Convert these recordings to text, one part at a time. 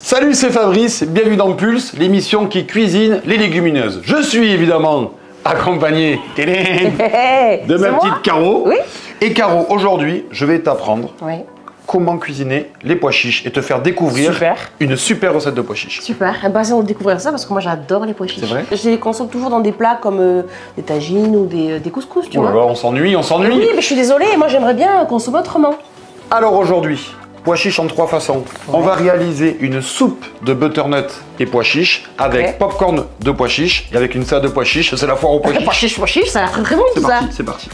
Salut, c'est Fabrice, bienvenue dans Pulse, l'émission qui cuisine les légumineuses. Je suis évidemment accompagné de ma petite Caro. Oui. Et Caro, aujourd'hui, je vais t'apprendre comment cuisiner les pois chiches et te faire découvrir une super recette de pois chiches. Super, eh ben, on va découvrir ça parce que moi j'adore les pois chiches. C'est vrai? Je les consomme toujours dans des plats comme des tagines ou des couscous, tu vois. On s'ennuie, on s'ennuie. Oui, mais je suis désolée, moi j'aimerais bien consommer autrement. Alors aujourd'hui, pois chiches en 3 façons. On va réaliser une soupe de butternut et pois chiches avec popcorn de pois chiches et avec une salade de pois chiches. C'est la foire aux pois chiches. Pois chiches, ça a l'air très bon tout ça. C'est parti.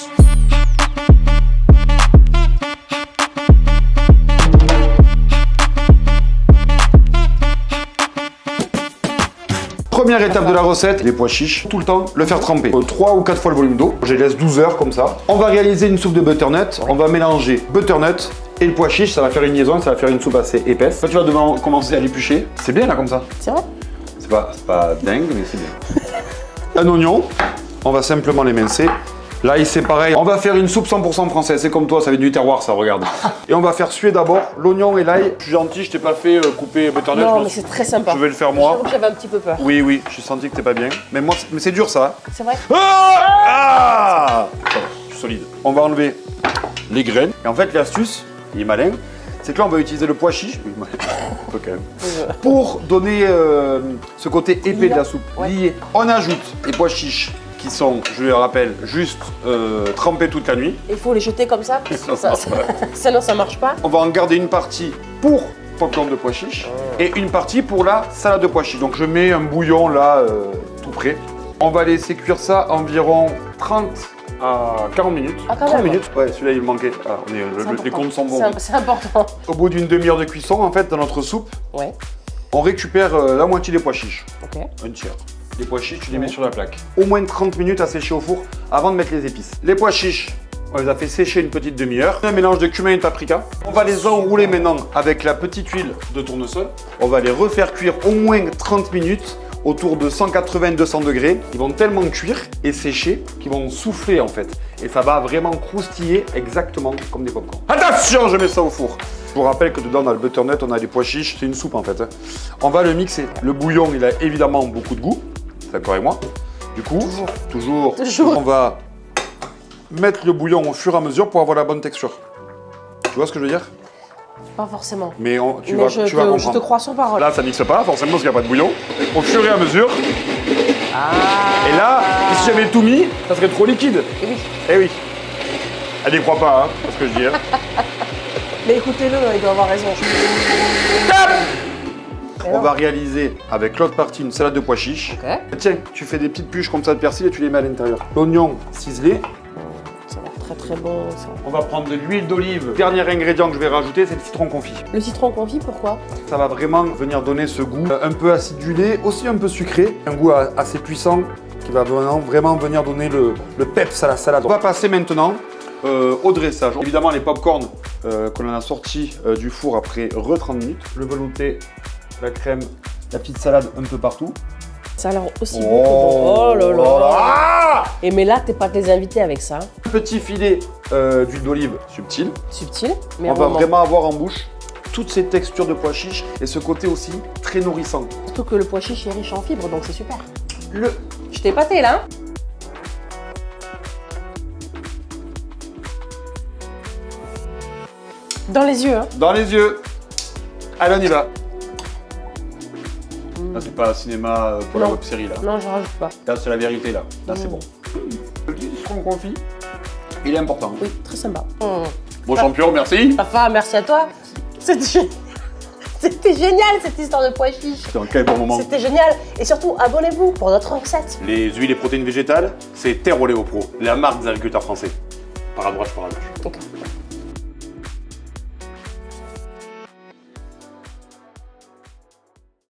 Première étape de la recette, les pois chiches, tout le temps le faire tremper. 3 ou 4 fois le volume d'eau, je les laisse 12 heures comme ça. On va réaliser une soupe de butternut, on va mélanger butternut et le pois chiche, ça va faire une liaison, ça va faire une soupe assez épaisse. Toi tu vas devoir commencer à l'éplucher, c'est bien là comme ça. C'est vrai? C'est pas dingue mais c'est bien. Un oignon, on va simplement l'émincer. L'ail c'est pareil, on va faire une soupe 100% française, c'est comme toi, ça vient du terroir ça, regarde. Et on va faire suer d'abord l'oignon et l'ail. Je suis gentil, je t'ai pas fait couper butternut. Non mais c'est très sympa. Je vais le faire moi. J'avais un petit peu peur. Oui, j'ai senti que t'es pas bien. Mais moi, mais c'est dur ça. C'est vrai? Ah je suis solide. On va enlever les graines. Et en fait l'astuce, il est malin, c'est que là on va utiliser le pois chiche. Oui, un peu quand même. Pour donner ce côté épais de la soupe. Lié. On ajoute les pois chiches qui sont, je le rappelle, juste trempés toute la nuit. Il faut les jeter comme ça, sinon ça marche pas. On va en garder une partie pour popcorn de pois chiches et une partie pour la salade de pois chiches. Donc je mets un bouillon là tout prêt. On va laisser cuire ça environ 30 à 40 minutes. Ah, 30 minutes. Ouais, celui-là il manquait. Ah, les comptes sont bons. C'est important. Au bout d'une demi-heure de cuisson, en fait, dans notre soupe, on récupère la moitié des pois chiches. Un tiers. Les pois chiches, tu les mets sur la plaque. Au moins 30 minutes à sécher au four avant de mettre les épices. Les pois chiches, on les a fait sécher une petite demi-heure. Un mélange de cumin et de paprika. On va les enrouler maintenant avec la petite huile de tournesol. On va les refaire cuire au moins 30 minutes autour de 180-200 degrés. Ils vont tellement cuire et sécher qu'ils vont souffler en fait. Et ça va vraiment croustiller exactement comme des popcorn. Attention, je mets ça au four. Je vous rappelle que dedans dans le butternut, on a des pois chiches. C'est une soupe en fait. On va le mixer. Le bouillon, il a évidemment beaucoup de goût. D'accord avec moi? Du coup, toujours, on va mettre le bouillon au fur et à mesure pour avoir la bonne texture. Tu vois ce que je veux dire? Pas forcément. Mais tu vas comprendre. Je te crois sur parole. Là, ça mixe pas, forcément, parce qu'il n'y a pas de bouillon. Au fur et à mesure. Et là, si j'avais tout mis, ça serait trop liquide. Et oui. Eh oui. Elle n'y croit pas, hein, c'est ce que je dis. Hein. Mais écoutez-le, il doit avoir raison. On va réaliser avec l'autre partie une salade de pois chiches. Tiens, tu fais des petites puches comme ça de persil et tu les mets à l'intérieur. L'oignon ciselé. Ça a l'air très bon ça. On va prendre de l'huile d'olive. Dernier ingrédient que je vais rajouter, c'est le citron confit. Le citron confit, pourquoi? Ça va vraiment venir donner ce goût un peu acidulé, aussi un peu sucré. Un goût assez puissant qui va vraiment venir donner le peps à la salade. On va passer maintenant au dressage. Évidemment les pop-corn que l'on a sortis du four après 30 minutes. Le velouté, la crème, la petite salade un peu partout. Ça a l'air aussi bon. Oh là là. Et mais là, t'es pas tes invités avec ça. Petit filet d'huile d'olive subtile. Subtil, mais on va vraiment avoir en bouche toutes ces textures de pois chiches et ce côté aussi très nourrissant. Surtout que le pois chiche est riche en fibres, donc c'est super. Je t'ai épaté là. Dans les yeux. Hein. Dans les yeux. Allez, on y va. Là, c'est pas un cinéma pour la web série là. Non, je rajoute pas. Là, c'est la vérité là. Là, c'est bon. Le petit citron confit, il est important. Oui, très sympa. Bon champion, merci. Enfin, merci à toi. C'était génial cette histoire de pois chiches. C'était un quel bon moment. C'était génial. Et surtout, abonnez-vous pour notre recette. Les huiles et protéines végétales, c'est Terre Oléo Pro, la marque des agriculteurs français. Par à droite, par à gauche.